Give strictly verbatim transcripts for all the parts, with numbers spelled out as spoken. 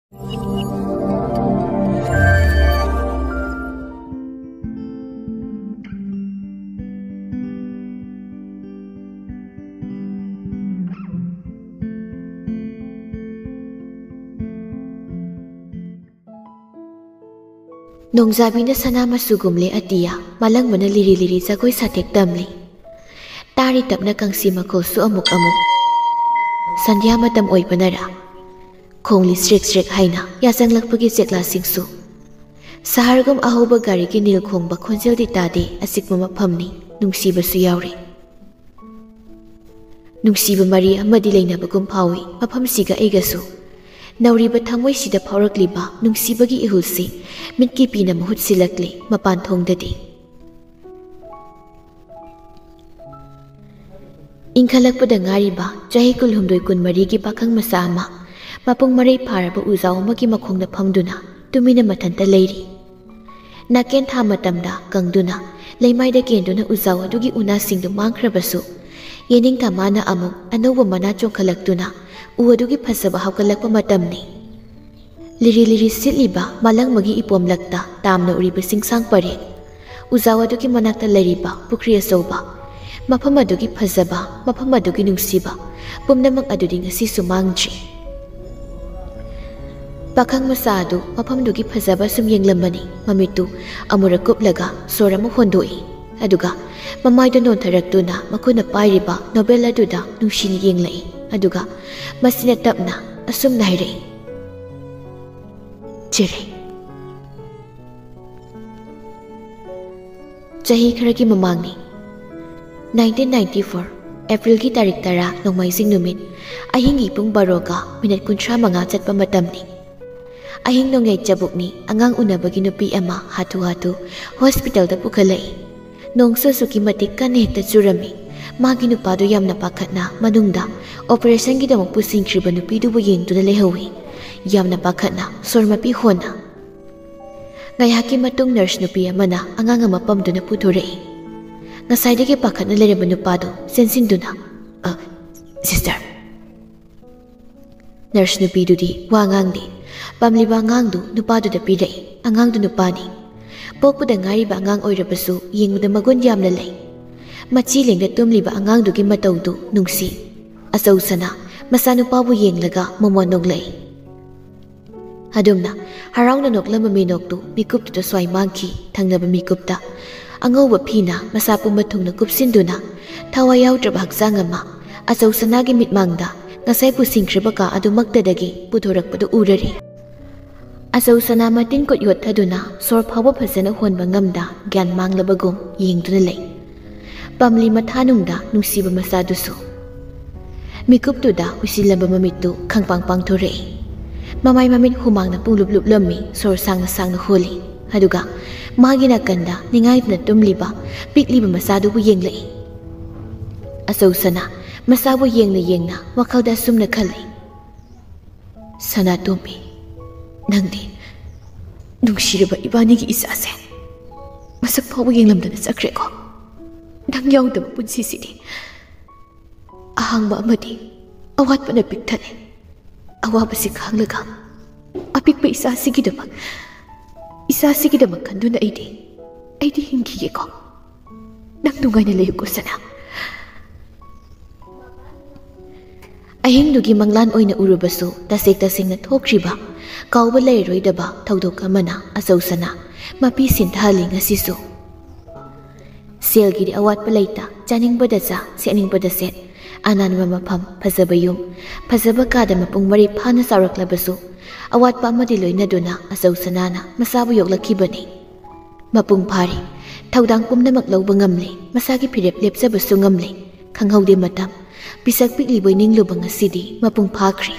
Nongzabi sana masugumle atiya malang mana liri liri jagoi satek tamli tari tapna kangsi makol su amuk amuk sandhya matam oipanara khongli strek strek haina yasang lakpagi chekla singsu sahargum ahoba gari ki nil khongba khonjel di tade asikma maphamni nungsiba su yauri nungsiba mari amadi leina bagum phawi mafam siga eigasu Nauriba thangwai sida phaurakliba nungsibagi ihulsi mitki pina mahut silakli mapan thongdadi Ingkhalakpada ngariba chahi kulhumdoi kunmari gi pakhang masa ama mapung marai pharaba uzaw amagi makhongda phamduna tumina mathanta leiri naken tha matamda kangduna leimaida kenduna uzaw adugi una singdu mangkhrabasu yening thamana amuk anoba mana chongkhalaktuna uadugi phasaba hawkalakpa matamni liri liri sitliba malang magi ipom lakta tamna uriba singsang pare uzawa dugi manakta lariba pukri asoba mafam adugi phasaba mafam adugi nungsiba pumnamang adudi ngasi sumangji pakhang masadu mafam dugi phasaba sum yenglambani mamitu amura kuplaga sorama hondoi aduga mamaido non tharaktuna makuna pairiba nobel aduda nungshini yenglai aduga masina tapna asum naire jere chahi kharagi mamangni nineteen ninety-four April ki tarik tara nongmaising numit ahingi pung baroga minute kunthra manga chatpa matamni ahing nongai chabukni angang unabagi nupi ama hatu hatu hospital da pukhalai nongsa suki matik kan hekta churami magi nupado yamna pakhatna manungda operation gi damak pusing khriba nupi du bu yeng tuna lehawi yamna pakhatna sormapi hona ngai haki matung nurse nupi amana angang ama pamduna puthore ngasai dege pakhatna lereba nupado sensin duna a sister nurse nupi dudi wangang di pamliba ngang du nupado da pidai angang du nupani pokpuda ngari ba angang oirabasu yengmuda magun yamna lei machi lengda tumliba angang dugi mataudu nungsi asau sana masanu pabu yenglaga momon noglai adumna harauna noklama minoktu mikuptu to swai mangki thangnaba mikupta angauba phina masapu mathungna kupsinduna thawa yautraba hakjang ama asau sanagi mitmangda ngasai pu singkhriba ka adumaktadagi puthorakpadu urari asau sana matin kot yot thaduna sor phawa phasana honba ngamda gyan manglabagum yengduna lei pamli mathanungda nungsiba masadusu mikuptuda usilamba mamitu khangpang pangthore mamai mamit humangna punglup lup lammi sor sangna sangna holi aduga magina kanda ningaitna tumliba pikliba masadu bu yenglei asau sana masabu yengna yengna wakhalda sumna khali sana tumi nangdi nungshiraba ibanigi isase masak phawu yenglamdana sakre ko nang yaudaba punsisidi ahangba amadi awatpana pikthale awabasi khanglaga apikpa isasigidama isasigidama kanduna aidi aidi hingiye ko nang nungaina leyuko sana ahingdugi manglan oina urubasu tasek tasingna thokriba kawba leiroidaba thaudok amana asau sana mapi sinthali ngasisu selgidi awatpa leita chaningbada cha seningbada set ananba mafam phajaba yum phajaba kada mapung mari phana saraklabasu awatpa amadi loinaduna asau sanana masabu yoklakibani mapung phari thaudang pumnamak lawba ngamle masagi phirep lepjabasu ngamle khanghaude matam pisak pikliboy ningluba ngasidi mapung phakri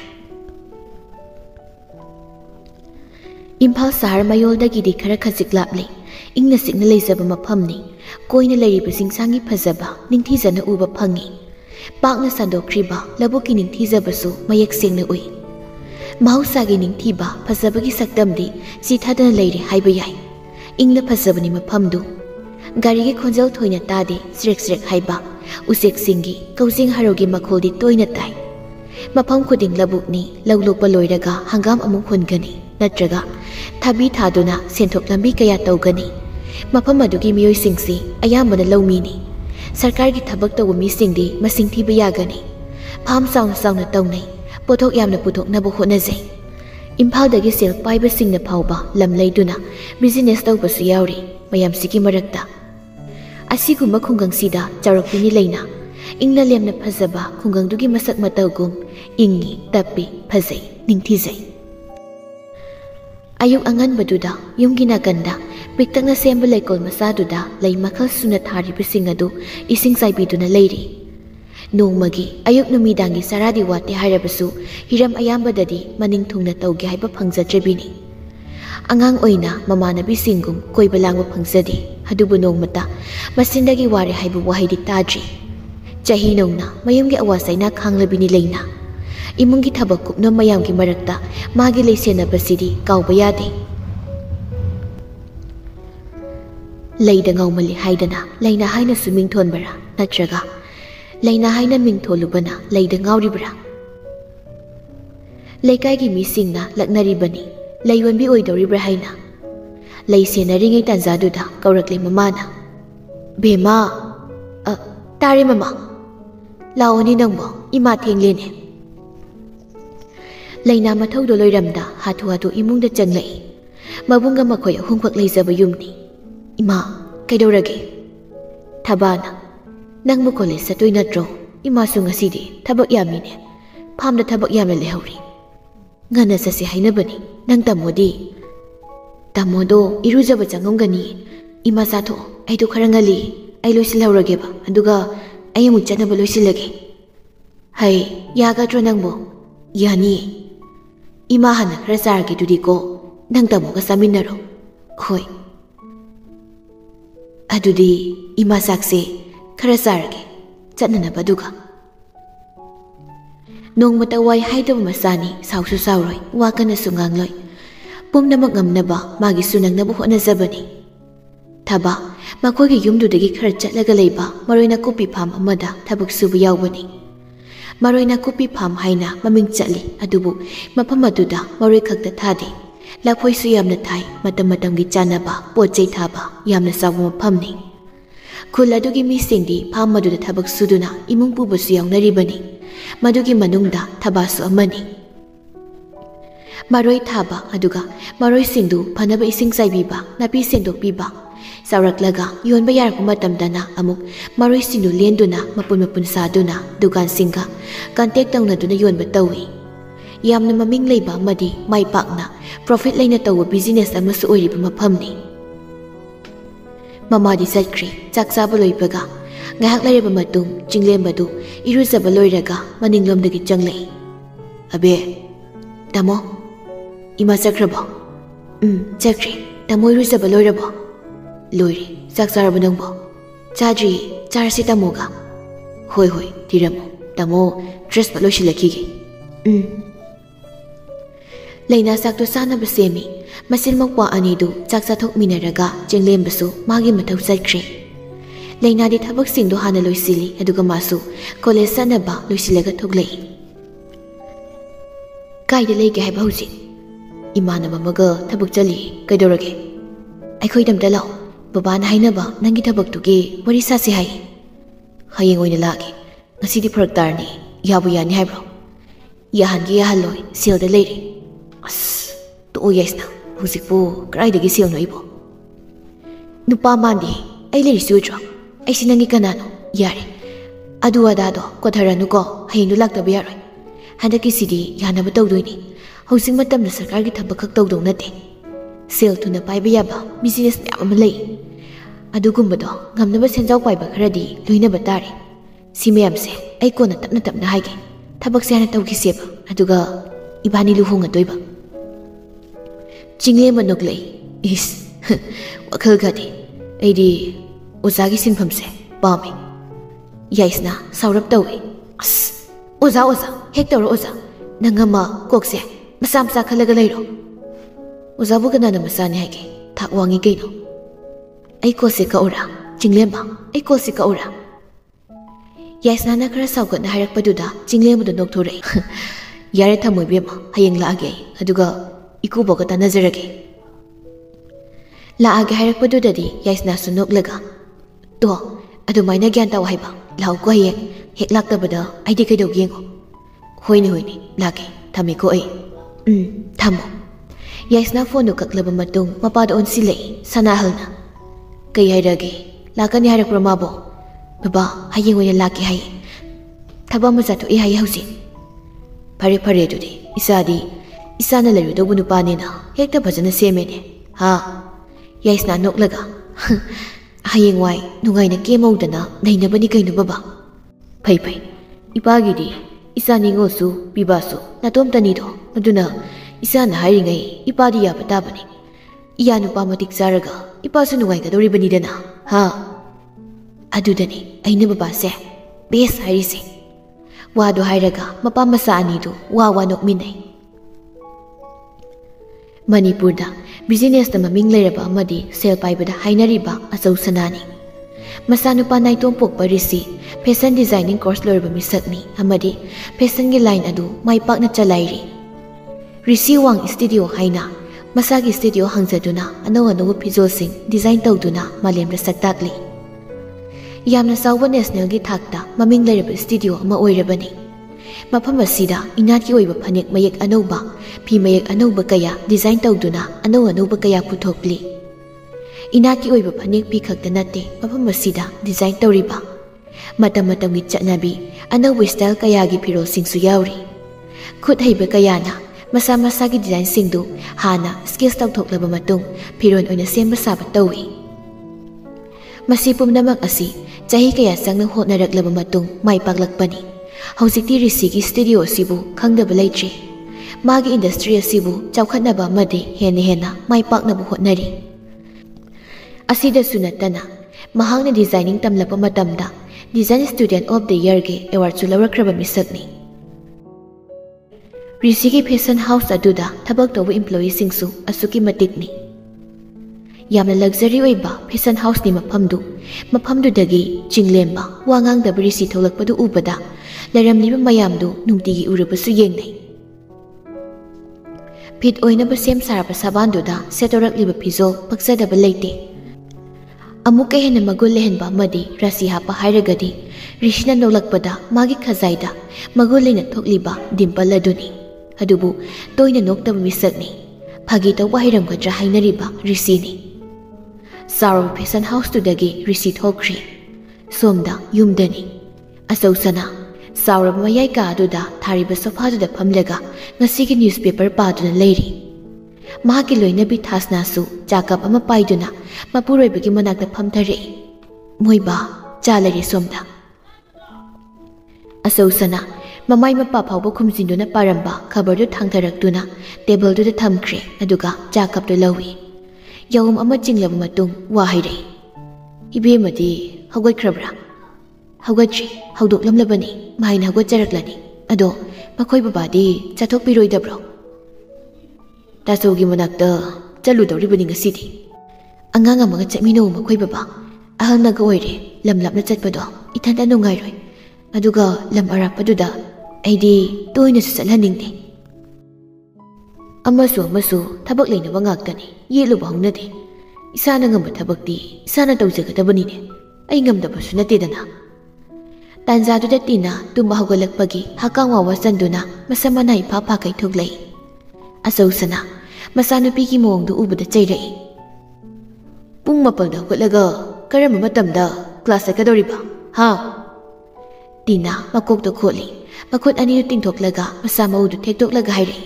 Imphal sahar mayoldagiди khara khajik laple ingna sikna leijaba mafamni koina leiriba singsangi phajaba ningthijana uba phangi pakna sandokriba labuki ningthijabasu mayak sengna ui mahausagi ningthiba phajabagi saktamdi chithadana leire haiba yai ingla phajabani mafamdu garigi khonjal thoina tade srek srek haiba usek singi kaujing harogi makholdi toina tai Mafam khuding labukni laulokpa loiraga hangam amuk hungani natraga thabi thaduna senthok lambi kaya tawgani. Mafam adugi miyoi singsi ayambana lawmini. Sarkar ki thabak tawba misingdi masing thiba yagani. Pham sauna sauna tawnai pothok yamna puthoknabu hotnajai. Imphaldagi sel paiba singna phawba lam leiduna business tawbasu yauri mayam siki marakta. Asigumba khungangsida charakpini leina. Ingna lemna phajaba khungangdugi masak matawgum ingi tapi phajai ningthijai. Ayuk angan baduda yumgi nakanda piktangna semba leikol masaduda lei makhal suna tharibasing adu ising saibiduna leiri. Nongmagi ayuk numidangi saradi wate harabasu hiram ayambadadi maning thungna tawge haiba phangjatrebini. Angang oina mamanabi singum koiba langba phangjadi adubu nongmata masindagi ware haiba wahidi tadri. Chahi nongna mayumgi awasaina khanglabini leina. Imungi thabak kupna mayamgi marakta magi leisenabasidi kawba yade. Leida ngawmali haidana leina haina su mingthonbara natraga leina haina mingtholubana leida ngawribra. Leikaigi misingna laknaribani leiyonbi oidoribra haina. Leisenaringay tanzaduda kawrakle mamana. Bema uh, tari mama laoni nangbo ima thenglene. Leina mathaudo loiramda hatu hatu imungda changlai. Mabunga makoy ahungkwak leizaba yumni. Ima kaidorage thabana nangbu college satoi natro ima su ngasidi thabak yamine phamda thabak yamle lehori ngana sase hainabani nang tamodi tamodo irujaba changongani ima satho aidu kharangali ai loisilhorage ba aduga ai amu chanaba loisilage hai yaga tro nangbo yani ima hana khara sarage dudi ko nang tamoga saminaro hoi adudi ima sakse khara sarage chatnana baduga nongmata wai haidaba masani sausu sauroi wakana sungangloi pumnamak ngamnaba magi sunangnabu hotnajabani thaba makoigi yumdudagi khara chatlaga leiba maroina kopi pham amada thabak subu yawbani maroina kopi pham haina maming chatli adubu mafam aduda maroi khakta thadi lakhoi su yamna thai matam matamgi chanaba pochei thaba yamna sawu mafamni khul adugi mi singdi pham maduda thabak suduna imung pubasu yawnaribani madugi manungda thabasu amani maroi thaba aduga maroi singdu phanaba ising saibiba napi sendok piba sauraklaga yonba yarku matamdana amuk maroi singdu lenduna mapun mapun saduna dukan singa contact tawnaduna yonba tawi yamna maming leiba madi mai pakna profit leina tawa business amasu oiriba mafamni mamadi satkri chaksaba loibaga ngahak laireba matung jinglembadu iruzaba loiraga maninglomdagi changlei abe tamo ima chakraba um chakri tamo iruzaba loiraba loiri chaksaraba nangbo chadri charsi tamoga hoi hoi tiramo tamo dress ba loisilakige um leina sakto sanaba semi masilmakwa anidu chaksa thokminaraga jenglembasu magi mathau chaikre leina di thabak singdo hana loisili aduga masu college sanaba loisilaga thoklei kaide leige hai bauji imana mamaga thabak chali kaidorage aikhoi damda law baba na hainaba nangi thabak tuge wari sa se hai hayeng oina lage ngasidi pharak tarni yabu yani haibro yahangi yahaloi silda leire as to yesna huzikpo kraidagi silno ibo nupa mandi ai leiri sudro ai sinangi kanano yare adu adado kotharanu ko hayinu laktabe yaroi handaki sidi yanaba tawdoini hosing matamna sarkar gi thabak khak tawdo nate sel tuna paiba yaba business myam ama lei adugumbado ngamnaba senjaw paiba kharadi loinaba tare simyamse ai kona tapna tapna haige thabak se hana tawgi seba aduga ibani luhunga toiba jingle manoklei is wakhal gadi aidi ozagi sinphamse pami yaisna saurap tawi as oza oza hektor oza nangama kokse masam sa khalaga leiro oza bu kana na masani haige thak wangi keino ai ko se ka ora jingle ba ai ko se ka ora ꯌꯥꯏꯁꯅꯥꯅ ꯈꯔ ꯁꯥꯎꯒꯠꯅ ꯍꯥꯏꯔꯛꯄꯗꯨꯗ ꯆꯤꯡꯂꯦꯝꯕꯗꯨ ꯅꯣꯛꯊꯣꯔꯛꯏ꯫ ꯌꯥꯔꯦ ꯊꯝꯃꯣ ꯏꯕꯦꯝꯃ, ꯍꯌꯦꯡ ꯂꯥꯛꯑꯒꯦ ꯑꯩ, ꯑꯗꯨꯒ ꯏꯀꯨꯕꯣꯛꯀ ꯇꯥꯟꯅꯖꯔꯒꯦ꯫ ꯂꯥꯛꯑꯒꯦ ꯍꯥꯏꯔꯛꯄꯗꯨꯗꯗꯤ ꯌꯥꯏꯁꯅꯥꯁꯨ ꯅꯣꯛꯂꯒ, ꯇꯣ ꯑꯗꯨꯃꯥꯏꯅ ꯒ꯭ꯌꯥꯟ ꯇꯥꯎ ꯍꯥꯏꯕ, ꯂꯥꯛꯎꯀꯣ ꯍꯌꯦꯡ, ꯍꯦꯛ ꯂꯥꯛꯇꯕꯗ ꯑꯩꯗꯤ ꯀꯩꯗꯧꯒꯦ ꯌꯦꯡꯉꯣ꯫ ꯍꯣꯏꯅꯦ ꯍꯣꯏꯅꯦ ꯂꯥꯛꯀꯦ, ꯊꯝꯃꯦꯀꯣ ꯑꯩ꯫ ꯎꯝ ꯊꯝꯃꯣ꯫ ꯌꯥꯏꯁꯅꯥ ꯐꯣꯟꯗꯨ ꯀꯛꯂꯕ ꯃꯇꯨꯡ ꯃꯄꯥꯗ ꯑꯣꯟꯁꯤꯜꯂꯛꯏ ꯁꯅꯥꯍꯜꯅ꯫ ꯀꯩ ꯍꯥꯏꯔꯒꯦ, ꯂꯥꯛꯀꯅꯤ ꯍꯥꯏꯔꯛꯄ꯭ꯔꯣ ꯃꯥꯕꯣ? ꯕꯕꯥ ꯍꯌꯦꯡ ꯑꯣꯏꯅ ꯂꯥꯛꯀꯦ ꯍꯥꯏꯌꯦ, ꯊꯕꯛ ꯑꯃ ꯆꯠꯊꯣꯛꯏ ꯍꯥꯏꯌꯦ ꯍꯧꯖꯤꯛ꯫ ꯐꯔꯦ ꯐꯔꯦ ꯑꯗꯨꯗꯤ, ꯏꯆꯥꯗꯤ ꯏꯆꯥꯅ ꯂꯩꯔꯨꯗꯧꯕ ꯅꯨꯄꯥꯅꯤꯅ ꯍꯦꯛꯇ ꯐꯖꯅ ꯁꯦꯝꯃꯦꯅꯦ ꯍꯥ꯫ ꯌꯥꯏꯁꯅꯥ ꯅꯣꯛꯂꯒ, ꯍꯌꯦꯡꯋꯥꯏ ꯅꯨꯡꯉꯥꯏꯅ ꯀꯦꯝꯍꯧꯗꯅ ꯂꯩꯅꯕꯅꯤ ꯀꯩꯅꯣ ꯕꯕꯥ꯫ ꯐꯩ ꯐꯩ, ꯏꯄꯥꯒꯤꯗꯤ ꯏꯆꯥ ꯅꯤꯉꯣꯜꯁꯨ ꯄꯤꯕꯥꯁꯨ ꯅꯇꯣꯝꯇꯅꯤꯗꯣ, ꯑꯗꯨꯅ ꯏꯆꯥꯅ ꯍꯥꯏꯔꯤꯉꯩ ꯏꯄꯥꯗꯤ ꯌꯥꯕ ꯇꯥꯕꯅꯤ꯫ ꯏꯌꯥ ꯅꯨꯄꯥ ꯃꯇꯤꯛ ꯆꯥꯔꯒ ꯏꯄꯥꯁꯨ ꯅꯨꯡꯉꯥꯏꯒꯗꯧꯔꯤꯕꯅꯤꯗꯅ ꯍꯥ꯫ ꯑꯗꯨꯗꯅꯤ ꯑꯩꯅ ꯕꯕꯥꯁꯦ ꯕꯦꯁ ꯍꯥꯏꯔꯤꯁꯦ꯫ ꯋꯥꯗꯣ ꯍꯥꯏꯔꯒ ꯃꯄꯥ ꯃꯆꯥ ꯑꯅꯤꯗꯨ ꯋꯥ ꯋꯥ ꯅꯣꯛꯃꯤꯟꯅꯩ꯫ ꯃꯅꯤꯄꯨꯔꯗ ꯕꯤꯖꯤꯅꯦꯁꯇ ꯃꯃꯤꯡ ꯂꯩꯔꯕ ꯑꯃꯗꯤ ꯁꯦꯜ ꯄꯥꯏꯕꯗ ꯍꯥꯏꯅꯔꯤꯕ ꯑꯆꯧ ꯁꯅꯥꯅꯤ꯫ ꯃꯆꯥꯅꯨꯄꯥ ꯅꯥꯏꯇꯣꯝ ꯄꯣꯛꯄ ꯔꯤꯁꯤ ꯐꯦꯁꯟ ꯗꯤꯖꯥꯏꯅꯤꯡ ꯀꯣꯔꯁ ꯂꯣꯏꯔꯕ ꯃꯤꯁꯛꯅꯤ ꯑꯃꯗꯤ ꯐꯦꯁꯟꯒꯤ ꯂꯥꯏꯟ ꯑꯗꯨ ꯃꯥꯏ ꯄꯥꯛꯅ ꯆꯂꯥꯏꯔꯤ꯫ ꯔꯤꯁꯤ ꯋꯥꯡ ꯁ꯭ꯇꯨꯗꯤꯑꯣ ꯍꯥꯏꯅ ꯃꯁꯥꯒꯤ ꯁ꯭ꯇꯨꯗꯤꯑꯣ ꯍꯥꯡꯖꯗꯨꯅ ꯑꯅꯧ ꯑꯅꯧꯕ ꯐꯤꯖꯣꯜꯁꯤꯡ ꯗꯤꯖꯥꯏꯟ ꯇꯧꯗꯨꯅ ꯃꯥꯂꯦꯝꯗ ꯁꯛꯇꯥꯛꯂꯤ꯫ ꯌꯥꯝꯅ ꯆꯥꯎꯕ ꯅꯦꯁꯅꯦꯜꯒꯤ ꯊꯥꯛꯇ ꯃꯃꯤꯡ ꯂꯩꯔꯕ ꯁ꯭ꯇꯨꯗꯤꯑꯣ ꯑꯃ ꯑꯣꯏꯔꯕꯅꯤ꯫ ꯃꯐꯝ ꯑꯁꯤꯗ ꯏꯅꯥꯠꯀꯤ ꯑꯣꯏꯕ ꯐꯅꯦꯛ ꯃꯌꯦꯛ ꯑꯅꯧꯕ, ꯐꯤ ꯃꯌꯦꯛ ꯑꯅꯧꯕ ꯀꯌꯥ ꯗꯤꯖꯥꯏꯟ ꯇꯧꯗꯨꯅ ꯑꯅꯧ ꯑꯅꯧꯕ ꯀꯌꯥ ꯄꯨꯊꯣꯛꯂꯤ꯫ ꯏꯅꯥꯠꯀꯤ ꯑꯣꯏꯕ ꯐꯅꯦꯛ ꯐꯤ ꯈꯛꯇ ꯅꯠꯇꯦ ꯃꯐꯝ ꯑꯁꯤꯗ ꯗꯤꯖꯥꯏꯟ ꯇꯧꯔꯤꯕ, ꯃꯇꯝ ꯃꯇꯝꯒꯤ ꯆꯠꯅꯕꯤ ꯑꯅꯧꯕ ꯁ꯭ꯇꯥꯏꯜ ꯀꯌꯥꯒꯤ ꯐꯤꯔꯣꯜꯁꯤꯡꯁꯨ ꯌꯥꯎꯔꯤ꯫ ꯈꯨꯠ ꯍꯩꯕ ꯀꯌꯥꯅ ꯃꯁꯥ ꯃꯁꯥꯒꯤ ꯗꯤꯖꯥꯏꯟꯁꯤꯡꯗꯨ ꯍꯥꯟꯅ ꯁ꯭ꯀꯦꯆ ꯇꯧꯊꯣꯛꯂꯕ ꯃꯇꯨꯡ ꯐꯤꯔꯣꯜ ꯑꯣꯏꯅ ꯁꯦꯝꯕ ꯁꯥꯕ ꯇꯧꯏ꯫ ꯃꯁꯤ ꯄꯨꯝꯅꯃꯛ ꯑꯁꯤ ꯆꯍꯤ ꯀꯌꯥ ꯆꯪꯅ ꯍꯣꯠꯅꯔꯛꯂꯕ ꯃꯇꯨꯡ ꯃꯥꯏ ꯄꯥꯛꯂꯛꯄꯅꯤ꯫ ꯍꯧꯖꯤꯛꯇꯤ ꯔꯤꯁꯤꯒꯤ ꯁ꯭ꯇꯨꯗꯤꯑꯣ ꯑꯁꯤꯕꯨ ꯈꯪꯗꯕ ꯂꯩꯇ꯭ꯔꯤ꯫ ꯃꯥꯒꯤ ꯏꯟꯗꯁꯇ꯭ꯔꯤ ꯑꯁꯤꯕꯨ ꯆꯥꯎꯈꯠꯅꯕ ꯑꯃꯗꯤ ꯍꯦꯟꯅ ꯍꯦꯟꯅ ꯃꯥꯏ ꯄꯥꯛꯅꯕ ꯍꯣꯠꯅꯔꯤ꯫ ꯑꯁꯤꯗꯁꯨ ꯅꯠꯇꯅ ꯃꯍꯥꯛꯅ ꯗꯤꯖꯥꯏꯅꯤꯡ ꯇꯝꯂꯛꯄ ꯃꯇꯝꯗ design student of the ꯌꯔꯒꯤ ꯑꯦꯋꯥꯔꯗꯁꯨ ꯂꯧꯔꯛꯈ꯭ꯔꯕ ꯃꯤꯁꯛꯅꯤ꯫ ꯔꯤꯁꯤꯒꯤ fashion house ꯑꯗꯨꯗ ꯊꯕꯛ ꯇꯧꯕ ꯏꯝꯄ꯭ꯂꯣꯌꯤꯁꯤꯡꯁꯨ ꯑꯁꯨꯛꯀꯤ ꯃꯇꯤꯛꯅꯤ꯫ ꯌꯥꯝꯅ ꯂꯛꯖꯔꯤ ꯑꯣꯏꯕ ꯐꯦꯁꯟ ꯍꯥꯎꯁꯅꯤ ꯃꯐꯝꯗꯨ꯫ ꯃꯐꯝꯗꯨꯗꯒꯤ ꯆꯤꯡꯂꯦꯝꯕ ꯋꯥ ꯉꯥꯡꯗꯕ ꯔꯤꯁꯤ ꯊꯣꯛꯂꯛꯄꯗꯨ ꯎꯕꯗ ꯂꯩꯔꯝꯂꯤꯕ ꯃꯌꯥꯝꯗꯨ ꯅꯨꯡꯇꯤꯒꯤ ꯎꯔꯕꯁꯨ ꯌꯦꯡꯅꯩ꯫ ꯐꯤꯠ ꯑꯣꯏꯅꯕ ꯁꯦꯝ ꯁꯥꯔꯕ ꯁꯥꯕꯥꯟꯗꯨꯗ ꯁꯦꯠꯇꯣꯔꯛꯂꯤꯕ ꯐꯤꯖꯣꯜ ꯄꯛꯆꯗꯕ ꯂꯩꯇꯦ꯫ ꯑꯃꯨꯛꯀ ꯍꯦꯟꯅ ꯃꯒꯨꯟ ꯂꯩꯍꯟꯕ ꯑꯃꯗꯤ ꯔꯥꯁꯤ ꯍꯥꯞꯄ ꯍꯥꯏꯔꯒꯗꯤ ꯔꯤꯁꯤꯅ ꯅꯣꯛꯂꯛꯄꯗ ꯃꯥꯒꯤ ꯈꯖꯥꯏꯗ ꯃꯒꯨꯟ ꯂꯩꯅ ꯊꯣꯛꯂꯤꯕ ꯗꯤꯝꯄꯜ ꯑꯗꯨꯅꯤ꯫ ꯑꯗꯨꯕꯨ ꯇꯣꯏꯅ ꯅꯣꯛꯇꯕ ꯃꯤꯁꯛꯅꯤ꯫ ꯐꯥꯒꯤ ꯇꯧꯕ ꯍꯩꯔꯝꯒꯗ꯭ꯔꯥ ꯍꯥꯏꯅꯔꯤꯕ ꯔꯤꯁꯤꯅꯤ꯫ ꯆꯥꯎꯔꯕ ꯐꯦꯁꯟ ꯍꯥꯎꯁꯇꯨꯗꯒꯤ ꯔꯤꯁꯤ ꯊꯣꯛꯈ꯭ꯔꯤ꯫ ꯁꯣꯝꯗ ꯌꯨꯝꯗꯅꯤ꯫ ꯑꯆꯧ ꯁꯅꯥ ꯆꯥꯎꯔꯕ ꯃꯌꯥꯏ ꯀꯥ ꯑꯗꯨꯗ ꯊꯥꯔꯤꯕ ꯁꯣꯐꯥꯗꯨꯗ ꯐꯝꯂꯒ ꯉꯁꯤꯒꯤ ꯅ꯭ꯌꯨꯁꯄꯦꯄꯔ ꯄꯥꯗꯨꯅ ꯂꯩꯔꯤ꯫ ꯃꯍꯥꯛꯀꯤ ꯂꯣꯏꯅꯕꯤ ꯊꯥꯁꯅꯥꯁꯨ ꯆꯥ ꯀꯞ ꯑꯃ ꯄꯥꯏꯗꯨꯅ ꯃꯄꯨꯔꯣꯏꯕꯒꯤ ꯃꯅꯥꯛꯇ ꯐꯝꯊꯔꯛꯏ꯫ ꯃꯣꯏꯕꯥ ꯆꯥ ꯂꯩꯔꯤ ꯁꯣꯝꯗ꯫ ꯑꯆꯧ ꯁꯅꯥ ꯃꯃꯥꯏ ꯃꯄꯥ ꯐꯥꯎꯕ ꯈꯨꯝꯖꯤꯟꯗꯨꯅ ꯄꯥꯔꯝꯕ ꯈꯕꯔꯗꯨ ꯊꯥꯡꯊꯔꯛꯇꯨꯅ ꯇꯦꯕꯜꯗꯨꯗ ꯊꯝꯈ꯭ꯔꯦ, ꯑꯗꯨꯒ ꯆꯥ ꯀꯞꯇꯨ ꯂꯧꯏ꯫ ꯌꯥꯍꯨꯝ ꯑꯃ ꯆꯤꯡꯂꯕ ꯃꯇꯨꯡ ꯋꯥ ꯍꯥꯏꯔꯛꯏ꯫ ꯏꯕꯦꯝꯃꯗꯤ ꯍꯧꯒꯠꯈ꯭ꯔꯕ꯭ꯔꯥ? ꯍꯧꯒꯠꯇ꯭ꯔꯤ, ꯍꯧꯗꯣꯛꯂꯝꯂꯕꯅꯤ, ꯃꯥꯏꯅ ꯍꯧꯒꯠꯆꯔꯛꯂꯅꯤ꯫ ꯑꯗꯣ ꯃꯈꯣꯏ ꯕꯕꯥꯗꯤ ꯆꯠꯊꯣꯛꯄꯤꯔꯣꯏꯗꯕ꯭ꯔꯣ? ꯇꯥꯆꯧꯒꯤ ꯃꯅꯥꯛꯇ ꯆꯠꯂꯨꯗꯧꯔꯤꯕꯅꯤ ꯉꯁꯤꯗꯤ꯫ ꯑꯉꯥꯡ ꯑꯃꯒ ꯆꯠꯃꯤꯟꯅꯧ ꯃꯈꯣꯏ ꯕꯕꯥ, ꯑꯍꯜꯅꯒ ꯑꯣꯏꯔꯦ ꯂꯝ ꯂꯥꯞꯅ ꯆꯠꯄꯗꯣ ꯏꯊꯟꯇ ꯅꯨꯡꯉꯥꯏꯔꯣꯏ, ꯑꯗꯨꯒ ꯂꯝ ꯑꯔꯥꯞꯄꯗꯨꯗ ꯑꯩꯗꯤ ꯇꯣꯏꯅꯁꯨ ꯆꯠꯍꯟꯅꯤꯡꯗꯦ꯫ ꯑꯃꯁꯨ ꯑꯃꯁꯨ ꯊꯕꯛ ꯂꯩꯅꯕ ꯉꯥꯛꯇꯅꯤ, ꯌꯦꯠꯂꯨꯕ ꯍꯧꯅꯗꯦ꯫ ꯏꯁꯥꯅ ꯉꯝꯕ ꯊꯕꯛꯇꯤ ꯏꯁꯥꯅ ꯇꯧꯖꯒꯗꯕꯅꯤꯅꯦ, ꯑꯩ ꯉꯝꯗꯕꯁꯨ ꯅꯠꯇꯦꯗꯅ꯫ ꯇꯥꯟꯖꯥꯗꯨꯗ ꯇꯤꯅꯥ ꯇꯨꯝꯕ ꯍꯧꯒꯠꯂꯛꯄꯒꯤ ꯍꯛꯀꯥꯝ ꯋꯥꯋꯥ ꯆꯟꯗꯨꯅ ꯃꯁꯝ ꯃꯅꯥ ꯏꯐꯥ ꯐꯥꯈꯩ ꯊꯣꯛꯂꯛꯏ꯫ ꯑꯆꯧ ꯁꯅꯥ ꯃꯆꯥꯅꯨꯄꯤꯒꯤ ꯃꯑꯣꯡꯗꯨ ꯎꯕꯗ ꯆꯩꯔꯛꯏ꯫ ꯄꯨꯡ ꯃꯥꯄꯜꯗ ꯍꯧꯒꯠꯂꯒ ꯀꯔꯝꯕ ꯃꯇꯝꯗ ꯀ꯭ꯂꯥꯁ ꯆꯠꯀꯗꯧꯔꯤꯕ ꯍꯥ? ꯇꯤꯅꯥ ꯃꯀꯣꯛꯇ ꯈꯣꯠꯂꯤ, ꯃꯈꯨꯠ ꯑꯅꯤꯗꯨ ꯇꯤꯡꯊꯣꯛꯂꯒ ꯃꯁꯥ ꯃꯎꯗꯨ ꯊꯦꯛꯇꯣꯛꯂꯒ ꯍꯥꯏꯔꯛꯏ꯫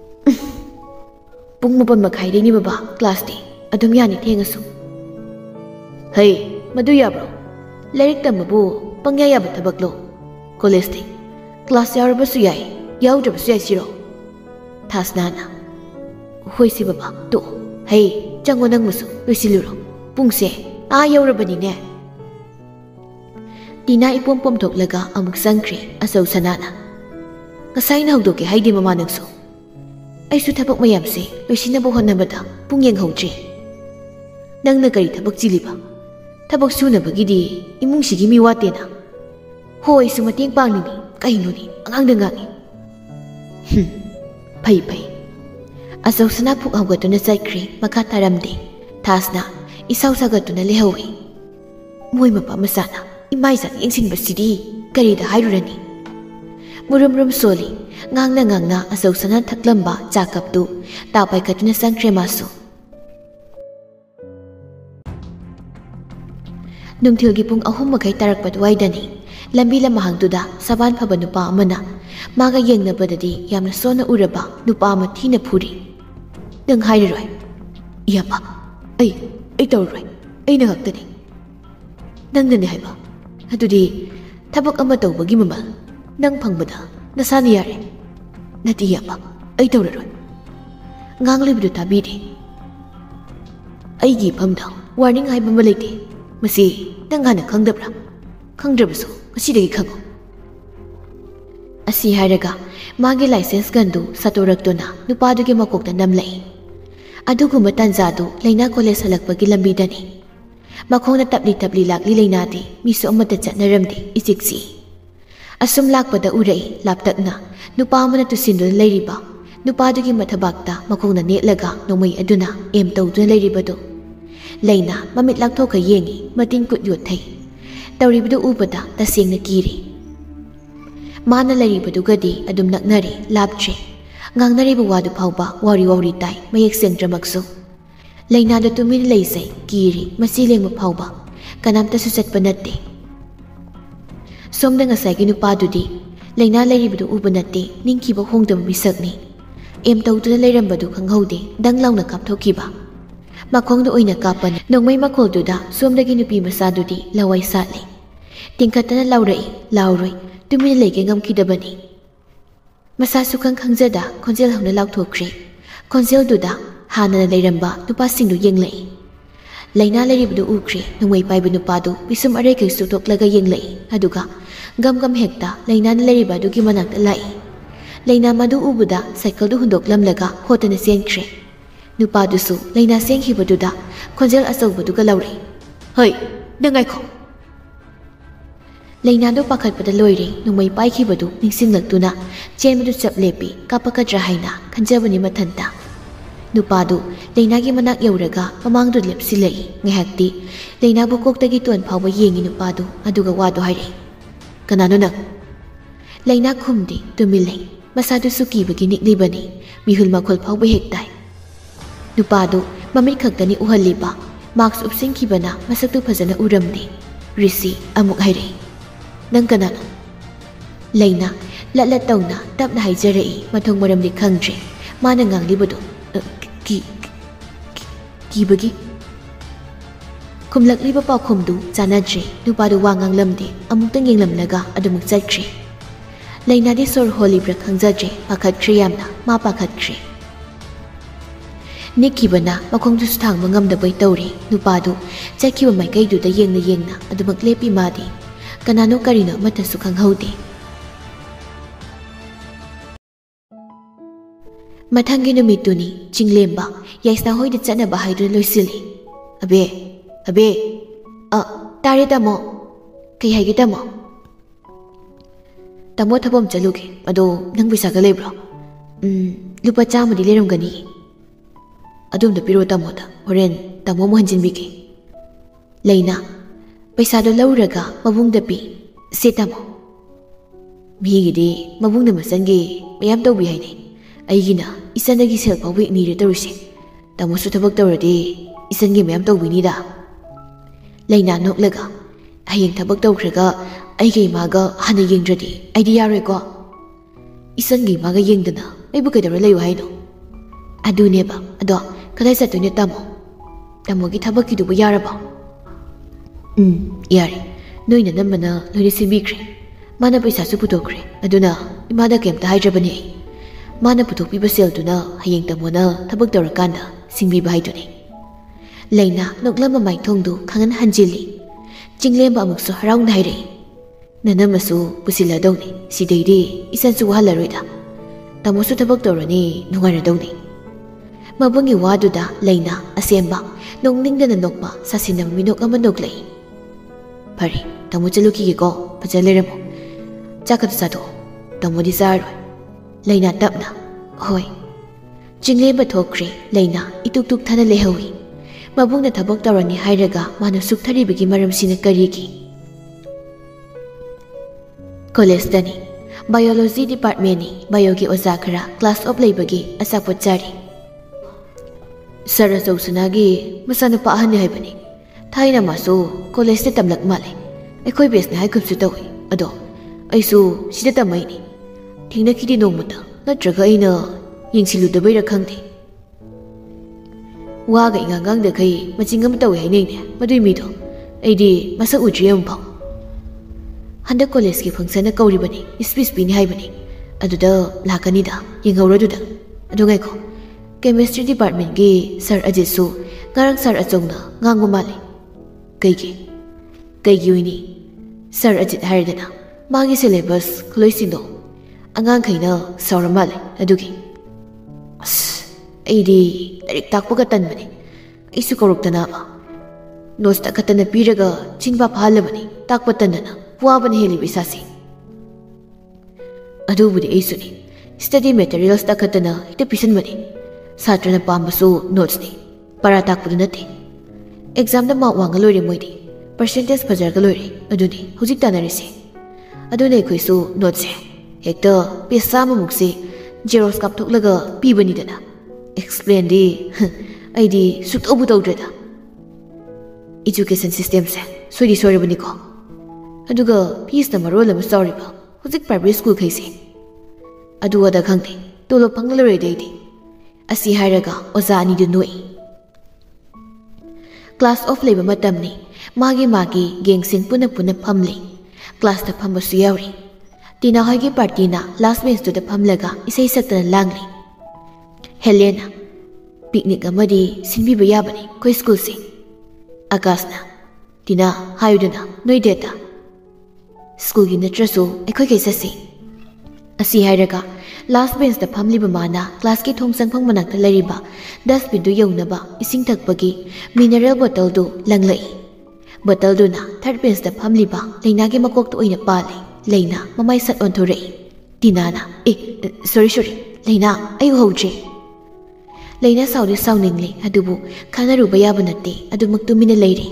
ꯄꯨꯡ ꯃꯥꯄꯜ ꯃꯈꯥꯏꯗꯩꯅꯤ ꯕꯕꯥ ꯀ꯭ꯂꯥꯁꯇꯤ, ꯑꯗꯨꯝ ꯌꯥꯅꯤ ꯊꯦꯡꯉꯁꯨ꯫ ꯍꯩ ꯃꯗꯨ ꯌꯥꯕ꯭ꯔꯣ? ꯂꯥꯏꯔꯤꯛ ꯇꯝꯕꯕꯨ ꯄꯪꯌꯥ ꯌꯥꯕ ꯊꯕꯛꯂꯣ? ꯀꯣꯂꯦꯖꯇꯤ ꯀ꯭ꯂꯥꯁ ꯌꯥꯎꯔꯕꯁꯨ ꯌꯥꯏ, ꯌꯥꯎꯗ꯭ꯔꯕꯁꯨ ꯌꯥꯏ ꯁꯤꯔꯣ? ꯊꯥꯁꯅꯥꯅ ꯍꯣꯏ ꯁꯤ ꯕꯕꯥ ꯇꯣꯛꯑꯣ, ꯍꯩ ꯆꯪꯉꯣ ꯅꯪꯃꯁꯨ ꯂꯣꯏꯁꯤꯜꯂꯨꯔꯣ, ꯄꯨꯡꯁꯦ ꯑꯥ ꯌꯧꯔꯕꯅꯤꯅꯦ꯫ ꯇꯤꯅꯥ ꯏꯄꯣꯝ ꯄꯣꯝꯊꯣꯛꯂꯒ ꯑꯃꯨꯛ ꯆꯪꯈ꯭ꯔꯦ꯫ ꯑꯆꯧ ꯁꯅꯥꯅ ꯉꯁꯥꯏꯅ ꯍꯧꯗꯣꯛꯀꯦ ꯍꯥꯏꯗꯦ ꯃꯃꯥ ꯅꯪꯁꯨ? ꯑꯩꯁꯨ ꯊꯕꯛ ꯃꯌꯥꯝꯁꯦ ꯂꯣꯏꯁꯤꯟꯅꯕ ꯍꯣꯠꯅꯕꯗ ꯄꯨꯡ ꯌꯦꯡꯍꯧꯗ꯭ꯔꯦ꯫ ꯅꯪꯅ ꯀꯔꯤ ꯊꯕꯛ ꯆꯤꯜꯂꯤꯕ? ꯊꯕꯛ ꯁꯨꯅꯕꯒꯤꯗꯤ ꯏꯃꯨꯡꯁꯤꯒꯤ ꯃꯤ ꯋꯥꯠꯇꯦꯅ꯫ Hoi su mating pangnini kainuni angang dangangi. Hmm. Pai pai. Asaw sana puk hawgatuna saikri makha taramde. Thasna isaw sagatuna lehawi. Moi mapa masana imai san yengsinba sidi karida hairurani. Murum rum soli ngangna ngangna asaw sana thaklamba chakaptu tapai katuna sangkre masu. Nungthilgi pung ahum makai tarakpat waidani lambi lamahangtuda saban phaba nupa amana maga yengnabadadi yamna sona uraba nupa ama thina phuri. Nang hairaroi. Iyapa. Ai ai tawroi. Ai na haktani. Nang nane haiba. Adudi thabak ama tawbagi mamal nang phangbada nasani yare. Nati iyapa. Ai tawroi. Nganglibdu tabidi. Ai gi phamda warning haiba malite. Masi nang hana khangdabra. Khangdrabasu masidagi khango. Asi hairaga magi license gandu satoraktuna nupadugi makokta namlai. Adugumba tanzadu Laina College halakpagi lambidani. Makhongna tapli tapli lakli Lainadi misu amata chatnaramdi ijiksi. Asum lakpada urai laptakna nupa amana tusinduna leiriba. Nupadugi mathabakta makhongna netlaga nomai aduna em tawduna leiribadu. Laina mamit lakthoka yengi matin kut yothai. Tawribadu ubada tasengna kiri. Mana leiribadu gadi adum naknari laptre. Ngangnariba wadu phawba wari wari tai mayek sengdramaksu. Laina da tumin leisai kiri masileng phawba kanamta su chatpa natte. Somda ngasai gi nupadudi Laina leiribadu uba natte ningkiba hongdaba misakni. Em tawduna leirambadu khanghaude danglauna kapthokiba. Makhongda oina kapan nongmai makholduda somdagi nupi masadudi lawai satli. Tingkatana laurai lauroi tumin leike ngamkidabani. Masa sukang khangjada khonjel hauna laukthokre. Khonjel duda hana leiramba nupa singdu yenglei. Laina leiribdu ukre nongmai paibu nupadu bisum are kai sutoklaga yenglei. Aduga gam gam hekta Laina leiriba dugi manakta lai. Laina madu ubuda cycle du hundoklamlaga hotana senkre. Nupadu su Laina senghibaduda khonjel asawbaduga laure. Hoi dangai kho. Laina do pakhatpada loire nongmai paikhibadu ningsinglakuna chenbadu chaplepi kapakadra haina khanjabani mathanta. Nupadu Laina gi manak yauraga mamangdu lepsilai ngahakti Laina bu koktagi ton phawba yengi nupadu aduga wadu haire. Kanano nang? Laina khumdi tumilai masadu sukibagi niklibani mihul makhol phawba hektai. Nupadu mamit khaktani uhalliba marks upsingkhibana masaktu phajana uramdi. Risi amuk haire. Nang kanano? Laina latlat tawna tapna haijarai mathong maramdi khangdre mana nganglibadu ki kibagi kumlakliba paukhumdu chanadre nupadu wa nganglamde amuktang yenglamlaga adumuk chatkre. Laina di sor holibra khangjadre pakhatkre yamna ma pakhatkre. Nikibana makhongdu suthangba ngamdabai tawre nupadu chakhiba maikaiduda yengna yengna adumak lepi madi. Kanano karino matasu khanghaude. Mathangi numituni chinglemba yaisna hoida chanaba haidra loisili. Abe abe a tare tamo kai haigi tamo. Tamo thabom chaluge ado nang bisaga lebro. Um lupa chamadi leramgani. Adum da piro tamo da horen tamo mo hanjinbige. Laina paisa do lauraga mabungda pi setamo. Migidi mabungda masangi mayam tawbi haini. Aigina isanagi sel pawik nire tawrise. Tamo su thabak tawradi isangi mayam tawbinida. Laina noklaga hayeng thabak tawkhraga aigi maga hana yengdradi aidi yaroi ko. Isangi maga yengdana aibu kaidawra layu haino. Aduneba ado kadai sattoine tamo. Tamogi thabakkidubu yaraba. Um yare noina nambana loine simbikre. Mana paisa su putokre aduna imada kemta haidrabani. Mana putokpiba selduna hayeng tamona thabak tawrakanda singbiba haiduni. Laina noklama maithongdu khangan hanjili. Chinglemba amuksu haraungda hairei. Nanamasu pusiladawni sidaidi isansu wahalaroida. Tamosu thabak tawrani nungaradawni. Mabungi waduda Laina asemba nongningdana nokpa sasinam minok ama noklai. Pari tamu chaluki ko pajaleramu ꯆꯥꯛꯀꯗ ꯆꯥꯊꯣꯛꯑꯣ ꯇꯥꯃꯣꯗꯤ ꯆꯥꯔꯣꯏ ꯂꯩꯅꯥ ꯇꯞꯅ ꯍꯣꯏ ꯆꯤꯡꯂꯦꯝꯕ ꯊꯣꯛꯈ꯭ꯔꯦ ꯂꯩꯅꯥ ꯏꯇꯨꯛ ꯇꯨꯛꯊꯅ ꯂꯩꯍꯧꯏ ꯃꯕꯨꯡꯅ ꯊꯕꯛ ꯇꯧꯔꯅꯤ ꯍꯥꯏꯔꯒ ꯃꯥꯅ ꯁꯨꯛꯊꯔꯤꯕꯒꯤ ꯃꯔꯝꯁꯤꯅ ꯀꯔꯤꯒꯤ ꯀꯣꯂꯦꯖꯇꯅꯤ ꯕꯥꯏꯑꯣꯂꯣꯖꯤ ꯗꯤꯄꯥꯔꯠꯃꯦꯟꯅꯤ ꯕꯥꯏꯑꯣꯒꯤ ꯑꯣꯖꯥ ꯈꯔ ꯀ꯭ꯂꯥꯁ ꯑꯣꯐ ꯂꯩꯕꯒꯤ ꯑꯆꯥꯄꯣꯠ ꯆꯥꯔꯤ ꯁꯔ ꯑꯆꯧꯁꯅꯥꯒꯤ ꯃꯆꯥꯅꯨꯄꯥ ꯑꯍꯟꯅꯤ ꯍꯥꯏꯕꯅꯤ ꯊꯥꯏꯅ ꯃꯥꯁꯨ ꯀꯣꯂꯦꯖꯇ ꯇꯝꯂꯛ ꯃꯥꯜꯂꯦ ꯑꯩꯈꯣꯏ ꯕꯦꯁꯅꯤ ꯍꯥꯏꯒꯨꯝꯁꯨ ꯇꯧꯏ ꯑꯗꯣ ꯑꯩꯁꯨ ꯁꯤꯗ ꯇꯝꯃꯛꯏꯅꯤ ꯊꯦꯡꯅꯈꯤꯗꯦ ꯅꯣꯡꯃꯇ ꯅꯠꯇ꯭ꯔꯒ ꯑꯩꯅ ꯌꯦꯡꯁꯤꯜꯂꯨꯗꯕꯩꯔ ꯈꯪꯗꯦ ꯋꯥꯒ ꯏꯉꯥꯡꯉꯥꯡꯗꯈꯩ ꯃꯆꯤꯡ ꯑꯃ ꯇꯧꯏ ꯍꯥꯏꯅꯩꯅꯦ ꯃꯗꯨꯏ ꯃꯤꯗꯣ ꯑꯩꯗꯤ ꯃꯁꯛ ꯎꯗ꯭ꯔꯤ ꯑꯃꯐꯥꯎ ꯍꯟꯗꯛ ꯀꯣꯂꯦꯖꯀꯤ ꯐꯪꯁꯟꯅ ꯀꯧꯔꯤꯕꯅꯤ ꯏꯁꯄꯤꯆ ꯄꯤꯅꯤ ꯍꯥꯏꯕꯅꯤ ꯑꯗꯨꯗ ꯂꯥꯛꯀꯅꯤꯗ ꯌꯦꯡꯍꯧꯔꯣ ꯑꯗꯨꯗ ꯑꯗꯨ ꯉꯥꯏꯈꯣ ꯀꯦꯃꯤꯁꯇ꯭ꯔꯤ ꯗꯤꯄꯥꯔꯠꯃꯦꯟꯒꯤ ꯁꯔ ꯑꯖꯤꯠꯁꯨ ꯉꯔꯥꯡ ꯁꯔ ꯑꯆꯧꯅ ꯉꯥꯡꯕ ꯃꯥꯜꯂꯤ ꯀꯩꯒꯤ ꯀꯩꯒꯤ ꯑꯣꯏꯅꯤ ꯁꯔ ꯑꯖꯤꯠ ꯍꯥꯏꯔꯗꯅ ꯃꯥꯒꯤ ꯁꯤꯂꯦꯕꯁ ꯈꯨꯂꯣꯏꯁꯤꯡꯗꯣ ꯑꯉꯥꯡꯈꯩꯅ ꯁꯥꯎꯔ ꯃꯥꯜꯂꯦ ꯑꯗꯨꯒꯤ ꯑꯁ ꯑꯩꯗꯤ ꯂꯥꯏꯔꯤꯛ ꯇꯥꯛꯄꯒ ꯇꯟꯕꯅꯤ ꯑꯩꯁꯨ ꯀꯧꯔꯛꯇꯅꯕ ꯅꯣꯠꯁ ꯇꯛꯈꯠꯇꯅ ꯄꯤꯔꯒ ꯆꯤꯟꯕꯥ ꯐꯥꯍꯜꯂꯕꯅꯤ ꯇꯥꯛꯄ ꯇꯟꯗꯅ ꯋꯥꯕꯅ ꯍꯦꯜꯂꯤꯕ ꯏꯁꯥꯁꯦ ꯑꯗꯨꯕꯨꯗꯤ ꯑꯩꯁꯨꯅꯤ ꯁ꯭ꯇꯗꯤ ꯃꯦꯇꯔꯤꯌꯦꯜꯁ ꯇꯛꯈꯠꯇꯅ ꯍꯦꯛꯇ ꯄꯤꯁꯟꯕꯅꯤ ꯁꯥꯇ꯭ꯔꯅ ꯄꯥꯝꯕꯁꯨ ꯅꯣꯠꯁꯅꯤ ꯄꯔꯥ ꯇꯥꯛꯄꯗꯨ ꯅꯠꯇꯦ ꯑꯦꯛꯖꯥꯝꯗ ꯃꯥꯔꯛ ꯋꯥꯡꯉ ꯂꯣꯏꯔꯦ ꯃꯣꯏꯗꯤ ꯄꯔꯁꯦꯟꯇꯦꯖ ꯐꯖꯔꯒ ꯂꯣꯏꯔꯦ ꯑꯗꯨꯅꯤ ꯍꯧꯖꯤꯛ ꯇꯥꯟꯅꯔꯤꯁꯦ ꯑꯗꯨꯅ ꯑꯩꯈꯣꯏꯁꯨ ꯅꯣꯠꯁꯦ ꯍꯦꯛꯇ ꯄꯦꯖ ꯆꯥꯝꯃꯃꯨꯛꯁꯦ ꯖꯦꯔꯣꯛꯁ ꯀꯥꯞꯊꯣꯛꯂꯒ ꯄꯤꯕꯅꯤꯗꯅ ꯑꯦꯛꯁꯄ꯭ꯂꯦꯟꯗꯤ ꯑꯩꯗꯤ ꯁꯨꯛꯇꯧꯕꯨ ꯇꯧꯗ꯭ꯔꯦꯗ ꯏꯖꯨꯀꯦꯁꯟ ꯁꯤꯁꯇꯦꯝꯁꯦ ꯁꯣꯏꯗꯤ ꯁꯣꯏꯔꯕꯅꯤꯀꯣ ꯑꯗꯨꯒ ꯐꯤꯁꯅ ꯃꯔꯣꯜ ꯑꯃ ꯆꯥꯎꯔꯤꯕ ꯍꯧꯖꯤꯛ ꯄ꯭ꯔꯥꯏꯚꯦꯠ ꯁ꯭ꯀꯨꯜꯈꯩꯁꯦ ꯑꯗꯨ ꯑꯗ ꯈꯪꯗꯦ ꯇꯣꯂꯣꯞ ꯐꯪꯅ ꯂꯣꯏꯔꯦꯗꯩꯗꯤ ꯑꯁꯤ ꯍꯥꯏꯔꯒ ꯑꯣꯖꯥ ꯑꯅꯤꯗꯨ ꯅꯣꯛꯏ ꯀ꯭ꯂꯥꯁ ꯑꯣꯐ ꯂꯩꯕ ꯃꯇꯝꯅꯤ ꯃꯥꯒꯤ ꯃꯥꯒꯤ ꯒꯦꯡꯁꯤꯡ ꯄꯨꯟꯅ ꯄꯨꯟꯅ ꯐꯝꯂꯤ ꯀ꯭ꯂꯥꯁꯇ ꯐꯝꯕꯁꯨ ꯌꯥꯎꯔꯤ ꯇꯤꯅꯥ ꯍꯣꯏꯒꯤ ꯄꯥꯔꯇꯤꯅ ꯂꯥꯁ ꯕꯦꯟꯁꯇꯨꯗ ꯐꯝꯂꯒ ꯏꯁꯩ ꯁꯛꯇꯅ ꯂꯥꯡꯂꯤ ꯍꯦꯂꯦꯅ ꯄꯤꯛꯅꯤꯛ ꯑꯃꯗꯤ ꯁꯤꯟꯕꯤꯕ ꯌꯥꯕꯅꯤ ꯑꯩꯈꯣꯏ ꯁ꯭ꯀꯨꯜꯁꯦ ꯑꯀꯥꯁꯅ ꯇꯤꯅꯥ ꯍꯥꯏꯌꯨꯗꯅ ꯅꯣꯏ ꯗꯦꯠꯇ ꯁ꯭ꯀꯨꯜꯒꯤ ꯅꯠꯇ꯭ꯔꯁꯨ ꯑꯩꯈꯣꯏꯈꯩ ꯆꯠꯁꯤ ꯑꯁꯤ ꯍꯥꯏꯔꯒ ꯂꯥꯁ ꯕꯦꯟꯁꯇ ꯐꯝꯂꯤꯕ ꯃꯥꯅ ꯀ꯭ꯂꯥꯁꯀꯤ ꯊꯣꯡ ꯆꯪꯐꯝ ꯃꯅꯥꯛꯇ ꯂꯩꯔꯤꯕ ꯗꯁꯕꯤꯟꯗꯨ ꯌꯧꯅꯕ ꯏꯁꯤꯡ ꯊꯛꯄꯒꯤ ꯃꯤꯅꯔꯦꯜ ꯕꯣꯇꯜꯗꯨ ꯂꯪꯂꯛꯏ ꯕꯣꯇꯜꯗꯨꯅ ꯊꯥꯔꯠ ꯕꯦꯟꯁꯇ ꯐꯝꯂꯤꯕ ꯂꯩꯅꯥꯒꯤ ꯃꯀꯣꯛꯇ ꯑꯣꯏꯅ ꯄꯥꯜꯂꯤ ꯂꯩꯅꯥ ꯃꯃꯥꯏ ꯁꯠ ꯑꯣꯟꯊꯣꯔꯛꯏ ꯇꯤꯅꯥꯅ ꯑꯦ ꯁꯣꯔꯤ ꯁꯣꯔꯤ ꯂꯩꯅꯥ ꯑꯩ ꯎꯍꯧꯗ꯭ꯔꯦ ꯂꯩꯅꯥ ꯁꯥꯎꯗꯤ ꯁꯥꯎꯅꯤꯡꯂꯤ ꯑꯗꯨꯕꯨ ꯈꯟꯅꯔꯨꯕ ꯌꯥꯕ ꯅꯠꯇꯦ ꯑꯗꯨꯃꯛ ꯇꯨꯃꯤꯟꯅ ꯂꯩꯔꯤ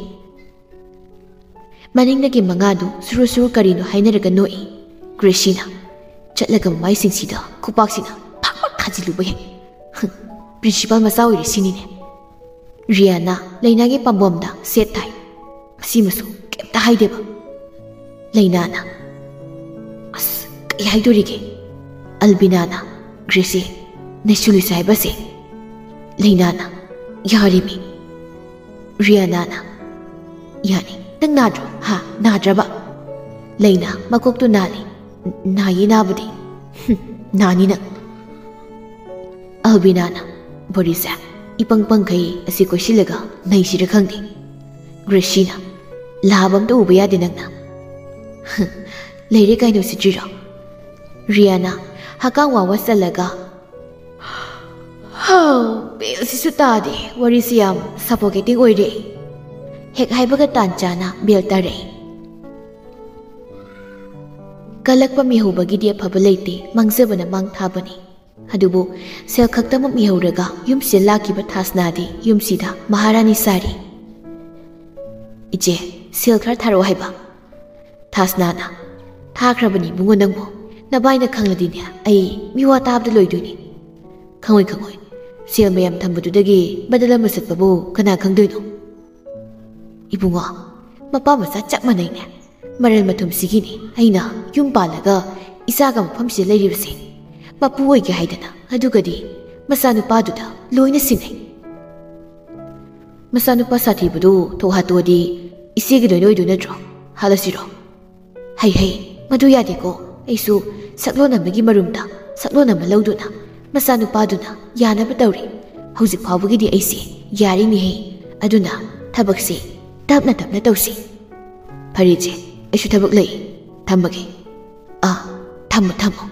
ꯃꯅꯤꯡꯗꯒꯤ ꯃꯉꯥꯗꯨ ꯁꯨꯔꯨ ꯁꯨꯔꯨ ꯀꯔꯤꯅꯣ ꯍꯥꯏꯅꯔꯒ ꯅꯣꯛꯏ ꯒ꯭ꯔꯦꯁꯤꯅ ꯆꯠꯂꯒ ꯃꯃꯥꯏꯁꯤꯡꯁꯤꯗ ꯈꯨꯄꯥꯛꯁꯤꯅ ꯐꯥꯛ ꯐꯥꯛ ꯊꯥꯖꯤꯜꯂꯨꯕ ꯍꯦꯛ ꯄ꯭ꯔꯤꯟꯁꯤꯄꯥꯜ ꯃꯆꯥ ꯑꯣꯏꯔꯤ ꯁꯤꯅꯤꯅꯦ ꯔꯤꯌꯥꯅ ꯂꯩꯅꯥꯒꯤ ꯄꯥꯝꯕꯣꯝꯗ ꯁꯦꯠ ꯊꯥꯏ ꯑꯁꯤꯃꯁꯨ ꯀꯩꯝꯇ ꯍꯥꯏꯗꯦꯕ ꯂꯩꯅꯥꯅ ꯑꯁ ꯀꯩ ꯍꯥꯏꯗꯣꯔꯤꯒꯦ ꯑꯜꯕꯤꯅꯥꯅ ꯒ꯭ꯔꯦꯁꯤ ꯅꯩꯁꯨꯂꯨꯁꯦ ꯍꯥꯏꯕꯁꯦ ꯂꯩꯅꯥꯅ ꯌꯥꯔꯤꯃꯤ ꯔꯤꯌꯥꯅꯥꯅ ꯌꯥꯅꯤ ꯅꯪ ꯅꯥꯗ꯭ꯔꯣ ꯍꯥ ꯅꯥꯗ꯭ꯔꯕ ꯂꯩꯅꯥ ꯃꯀꯣꯛꯇꯨ ꯅꯥꯜꯂꯤ ꯅꯥꯌꯦ ꯅꯥꯕꯨꯗꯤ ꯅꯥꯅꯤ ꯅꯪ ꯑꯜꯕꯤꯅꯥꯅ ꯕꯣꯔꯤꯁꯦ ꯏꯄꯪ ꯄꯪꯈꯩ ꯑꯁꯤ ꯀꯣꯏꯁꯤꯜꯂꯒ ꯅꯩꯁꯤꯔ ꯈꯪꯗꯦ ꯒ꯭ꯔꯦꯁꯤꯅ ꯂꯥꯕ ꯑꯝꯇ ꯎꯕ ꯌꯥꯗꯦ ꯅꯪꯅ ꯂꯩꯔꯦ ꯀꯩꯅꯣ ꯁꯤꯇ꯭ꯔꯤꯔꯣ ꯔꯤꯌꯥꯅ ꯍꯀꯥꯝ ꯋꯥꯋꯥ ꯆꯜꯂꯒ ꯍꯥꯎ ꯕꯦꯜꯁꯤꯁꯨ ꯇꯥꯗꯦ ꯋꯥꯔꯤꯁꯤ ꯌꯥꯝ ꯁꯐꯣꯀꯦꯇꯤꯡ ꯑꯣꯏꯔꯦ ꯍꯦꯛ ꯍꯥꯏꯕꯒ ꯇꯥꯟ ꯆꯥꯅ ꯕꯦꯜ ꯇꯥꯔꯛꯏ ꯀꯜꯂꯛꯄ ꯃꯤꯍꯧꯕꯒꯤꯗꯤ ꯑꯐꯕ ꯂꯩꯇꯦ ꯃꯥꯡꯖꯕꯅ ꯃꯥꯡ ꯊꯥꯕꯅꯤ ꯑꯗꯨꯕꯨ ꯁꯦꯜ ꯈꯛꯇꯃꯛ ꯃꯤꯍꯧꯔꯒ ꯌꯨꯝꯁꯤꯗ ꯂꯥꯛꯈꯤꯕ ꯊꯥꯁꯅꯥꯗꯤ ꯌꯨꯝꯁꯤꯗ ꯃꯍꯥꯔꯥꯅꯤ ꯁꯥꯔꯤ ꯏꯆꯦ ꯁꯦꯜ ꯈꯔ ꯊꯥꯔꯛꯑꯣ ꯍꯥꯏꯕ ꯊꯥꯁꯅꯥꯅ ꯊꯥꯈ꯭ꯔꯕꯅꯤ ꯏꯕꯨꯡꯉꯣ ꯅꯪꯕꯨ ꯅꯕꯥꯏꯅ ꯈꯪꯂꯗꯤꯅꯦ ꯑꯩ ꯃꯤꯋꯥ ꯇꯥꯕꯗ ꯂꯣꯏꯗꯣꯏꯅꯤ ꯈꯪꯉꯣꯏ ꯈꯪꯉꯣꯏ ꯁꯦꯜ ꯃꯌꯥꯝ ꯊꯝꯕꯗꯨꯗꯒꯤ ꯕꯗꯜ ꯑꯃ ꯆꯠꯄꯕꯨ ꯀꯅꯥ ꯈꯪꯗꯣꯏꯅꯣ ꯏꯕꯨꯡꯉꯣ ꯃꯄꯥ ꯃꯆꯥ ꯆꯞ ꯃꯥꯟꯅꯩꯅꯦ ꯃꯔꯜ ꯃꯊꯨꯝꯁꯤꯒꯤꯅꯤ ꯑꯩꯅ ꯌꯨꯝ ꯄꯥꯜꯂꯒ ꯏꯆꯥꯒ ꯃꯐꯝꯁꯤꯗ ꯂꯩꯔꯤꯕꯁꯦ ꯃꯄꯨ ꯑꯣꯏꯒꯦ ꯍꯥꯏꯗꯅ ꯑꯗꯨꯒꯗꯤ ꯃꯆꯥꯅꯨꯄꯥꯗꯨꯗ ꯂꯣꯏꯅ ꯁꯤꯟꯅꯩ ꯃꯆꯥꯅꯨꯄꯥ ꯁꯥꯊꯤꯕꯗꯨ ꯊꯣꯛꯍꯥꯠꯇꯣꯛꯑꯗꯤ ꯏꯆꯦꯒꯤ ꯂꯣꯏꯅ ꯑꯣꯏꯗꯣꯏ ꯅꯠꯇ꯭ꯔꯣ ꯍꯥꯠꯂꯁꯤꯔꯣ ꯍꯩ ꯍꯩ ꯃꯗꯨ ꯌꯥꯗꯦꯀꯣ ꯑꯩꯁꯨ ꯁꯛꯂꯣꯟ ꯑꯃꯒꯤ ꯃꯔꯨꯝꯗ ꯁꯛꯂꯣꯟ ꯑꯃ ꯂꯧꯗꯨꯅ ꯃꯆꯥꯅꯨꯄꯥꯗꯨꯅ ꯌꯥꯅꯕ ꯇꯧꯔꯤ ꯍꯧꯖꯤꯛ ꯐꯥꯎꯕꯒꯤꯗꯤ ꯑꯩꯁꯦ ꯌꯥꯔꯤꯅꯤꯍꯦ ꯑꯗꯨꯅ ꯊꯕꯛꯁꯦ ꯇꯞꯅ ꯇꯞꯅ ꯇꯧꯁꯤ ꯐꯔꯦ ꯏꯆꯦ ꯑꯩꯁꯨ ꯊꯕꯛ ꯂꯩ ꯊꯝꯃꯒꯦ ꯑꯥ ꯊꯝꯃꯣ ꯊꯝꯃꯣ